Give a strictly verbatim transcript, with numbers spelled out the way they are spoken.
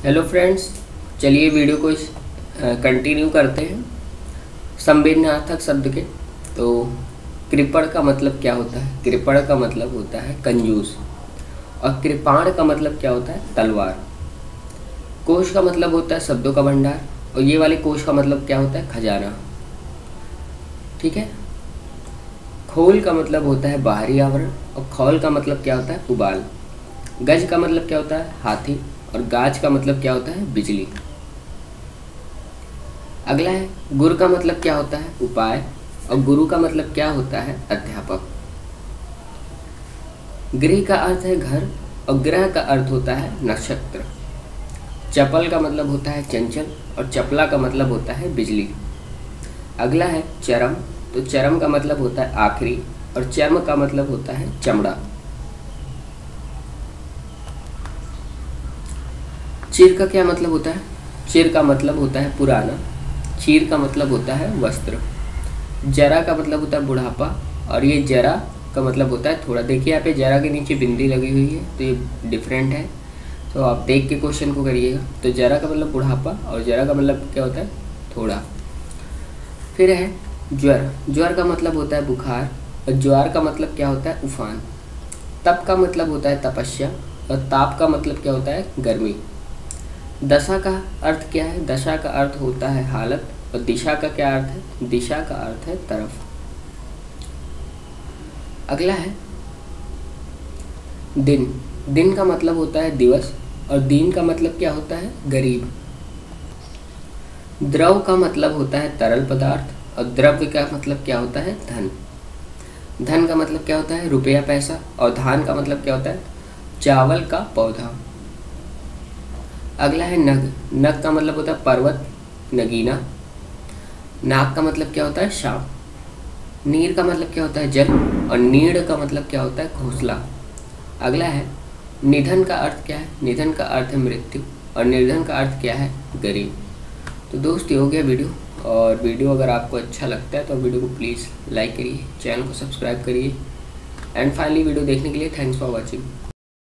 Hello friends, चलिए video को continue करते हैं संवेदनार्थक शब्द के। तो कृपण का मतलब क्या होता है? कृपण का मतलब होता है कंजूस, और कृपाण का मतलब क्या होता है? तलवार। कोश का मतलब होता है शब्दों का भंडार, और ये वाले कोश का मतलब क्या होता है? खजाना। ठीक है। खोल का मतलब होता है बाहरी आवरण, और खौल का मतलब क्या होता है? उबाल। गज का मतलब क्या होता है? हाथी, और गाज का मतलब क्या होता है? बिजली। अगला है गुर का मतलब क्या होता है? उपाय, और गुरु का मतलब क्या होता है? अध्यापक। गृह का अर्थ है घर, और ग्रह का अर्थ होता है नक्षत्र। चपल का मतलब होता है चंचल, और चपला का मतलब होता है बिजली। अगला है चरम, तो चरम का मतलब होता है आखिरी, और चर्म का मतलब होता है चमड़ा। चिर का क्या मतलब होता है? चिर का मतलब होता है पुराना। चीर का मतलब होता है वस्त्र। जरा का मतलब होता है बुढ़ापा, और ये जरा का मतलब होता है थोड़ा। देखिए यहाँ पे जरा के नीचे बिंदी लगी हुई है, तो ये डिफरेंट है, तो आप देख के क्वेश्चन को करिएगा। तो जरा का मतलब बुढ़ापा, और जरा का मतलब क्या होता है? थोड़ा। फिर है ज्वर। ज्वर का मतलब होता है बुखार, और ज्वार का मतलब क्या होता है? उफान। तप का मतलब होता है तपस्या, और ताप का मतलब क्या होता है? गर्मी। दशा का अर्थ क्या है? दशा का अर्थ होता है हालत, और दिशा का क्या अर्थ है? दिशा का अर्थ है तरफ। अगला है दिन। दिन का मतलब होता है दिवस, और दीन का मतलब क्या होता है? गरीब। द्रव का मतलब होता है तरल पदार्थ, और द्रव्य का मतलब क्या होता है? धन। धन का मतलब क्या होता है? रुपया पैसा, और धान का मतलब क्या होता है? चावल का पौधा। अगला है नग। नग का मतलब होता है पर्वत, नगीना। नाग का मतलब क्या होता है? सांप। नीर का मतलब क्या होता है? जल, और नीड़ का मतलब क्या होता है? घोंसला। अगला है निधन का अर्थ क्या है? निधन का अर्थ है मृत्यु, और निर्धन का अर्थ क्या है? गरीब। तो दोस्त ये हो गया वीडियो, और वीडियो अगर आपको अच्छा लगता है तो वीडियो को प्लीज़ लाइक करिए, चैनल को सब्सक्राइब करिए, एंड फाइनली वीडियो देखने के लिए थैंक्स फॉर वॉचिंग।